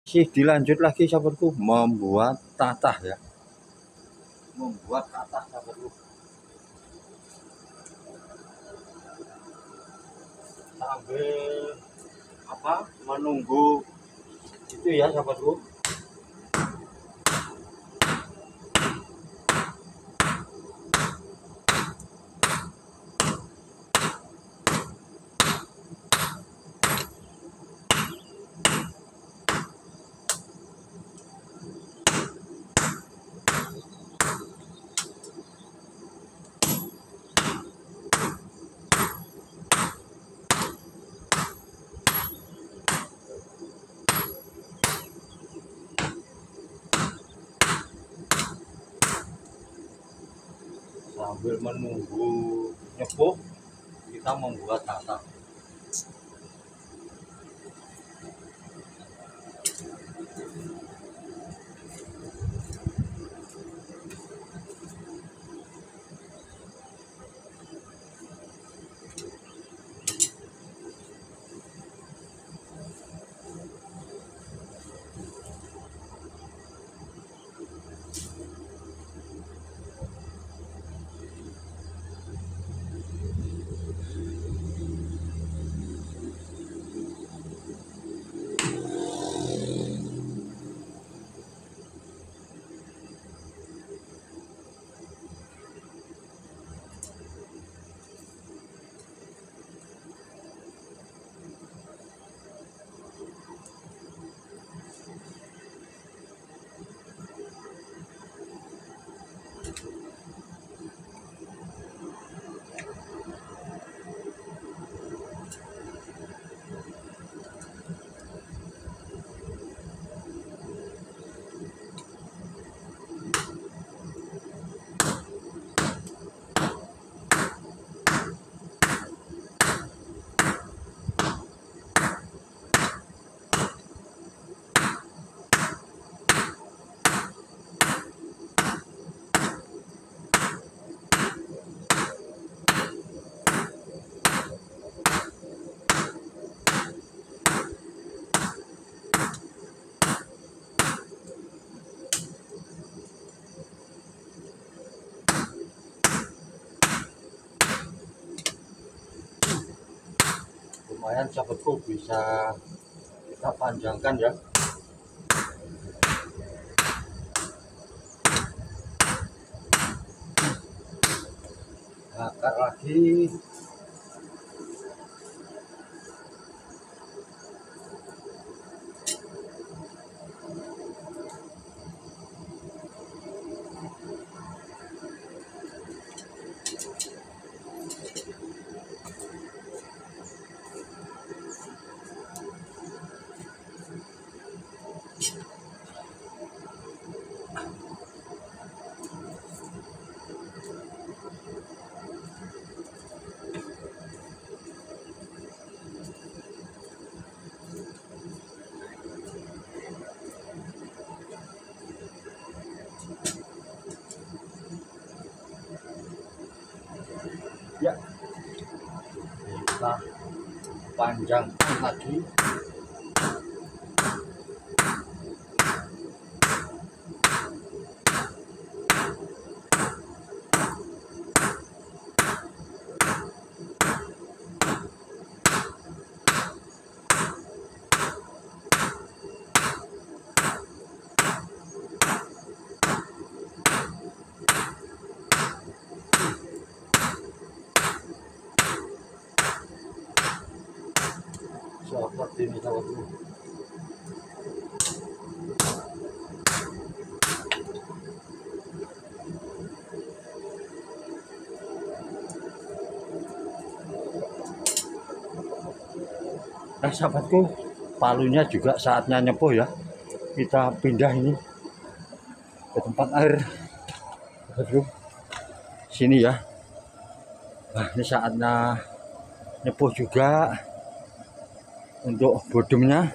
Masih dilanjut lagi sahabatku membuat tatah ya. Membuat tatah sahabatku. Sambil menunggu itu ya sahabatku. Sambil menunggu nyepuh, kita membuat tatah. Lumayan sahabatku, bisa kita panjangkan ya. Bakar lagi. Ya, kita panjangkan lagi. Seperti ini sahabatku. Nah sahabatku, palunya juga saatnya nyepuh ya. Kita pindah ini ke tempat air sahabatku, sini ya. Nah ini saatnya nyepuh juga untuk bodemnya.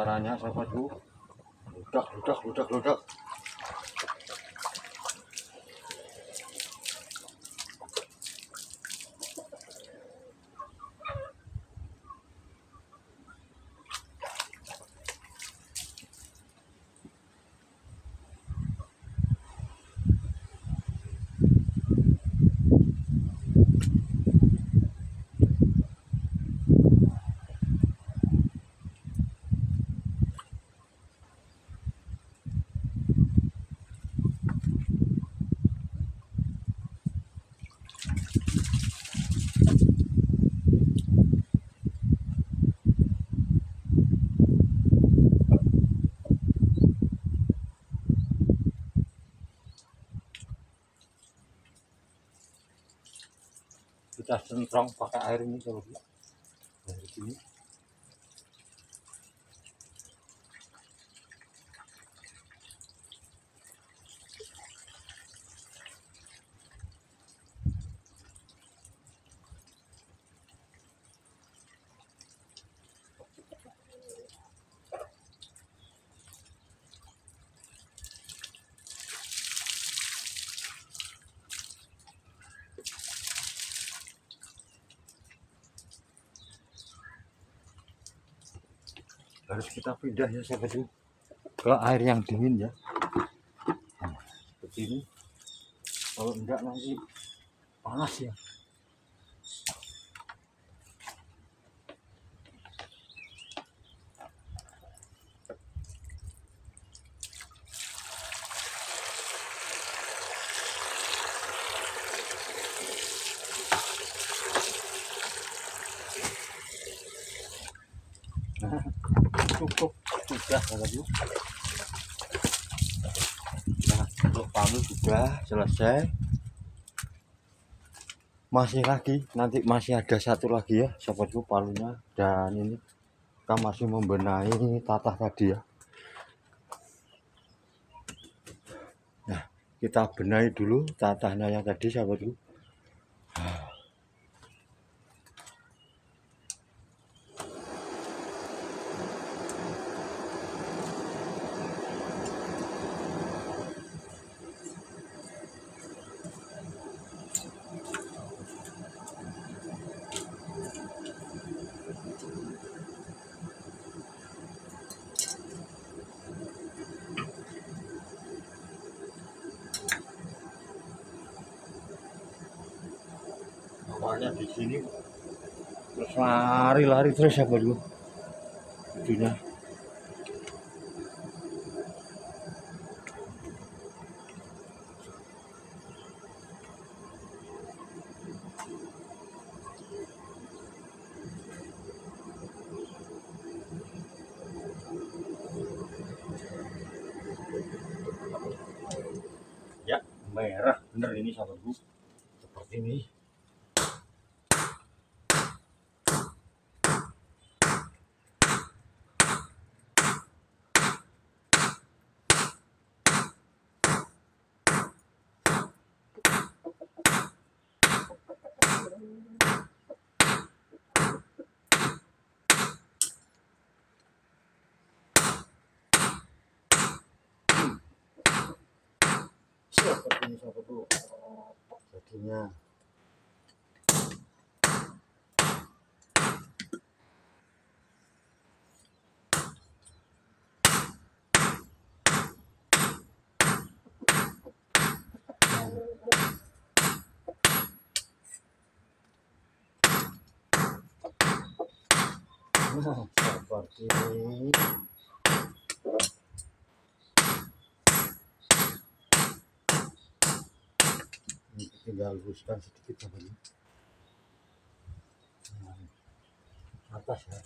suaranya sahabatku. Ludak. Kita sentrong pakai air ini sahabatku. Dari sini. Harus kita pindah ya sahabatku ke air yang dingin ya. Nah, seperti ini. Kalau enggak nanti panas ya. Nah, cukup sudah sahabatku. Nah, untuk palu juga selesai. Masih ada satu lagi ya sahabatku palunya, dan ini kita masih membenahi tatah tadi ya. Nah, kita benahi dulu tatahnya yang tadi sahabatku. Awalnya di sini terus lari terus ya bro, itunya. Ya merah bener ini sahabatku, seperti ini. Seperti ini sahabatku jadinya. Nah, seperti ini. Ini tinggal luruskan sedikit sahabatku. Nah, atas ya.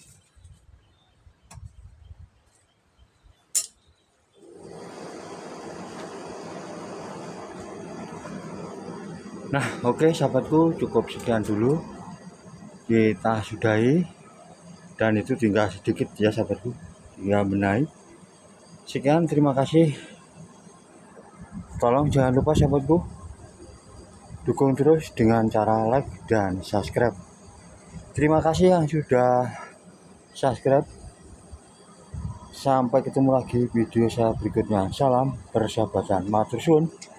Nah, oke sahabatku, cukup sekian dulu kita sudahi, dan itu tinggal sedikit ya sahabatku, tinggal benahi. Sekian, terima kasih. Tolong jangan lupa sahabatku, dukung terus dengan cara like dan subscribe. Terima kasih yang sudah subscribe. Sampai ketemu lagi video saya berikutnya. Salam persahabatan, matur suwun.